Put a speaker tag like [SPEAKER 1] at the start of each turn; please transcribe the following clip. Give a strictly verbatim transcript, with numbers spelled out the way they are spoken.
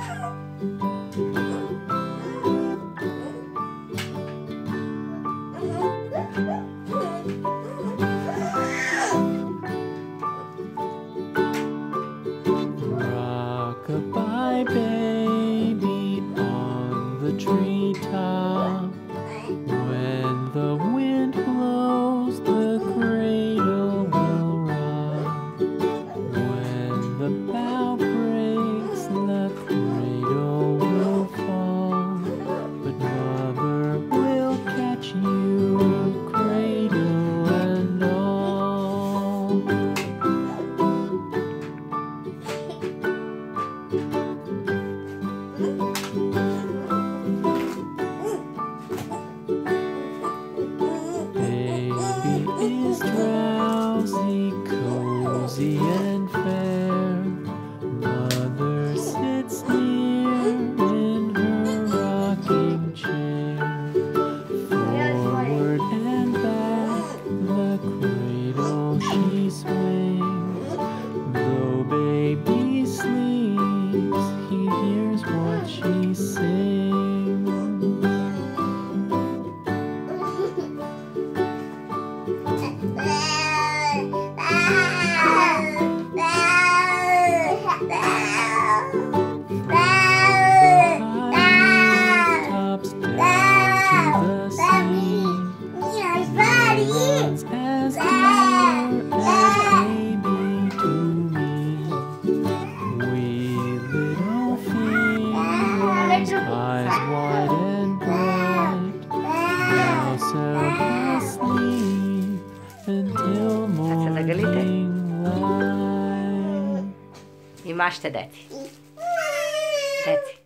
[SPEAKER 1] Rock-a-bye baby on the treetop. When the wind blows, the cradle will rock. When the bough breaks, the cradle will fall. But mother will catch you, cradle and all. Is drowsy, cozy and fair. Mother sits near in her rocking chair. Forward and back, the cradle she swings. Though baby sleeps, he hears what she sings. As dear as baby to me, wee little fingers, eyes wide and bright, now sound asleep until morning light.
[SPEAKER 2] I mašte, deci. Deci.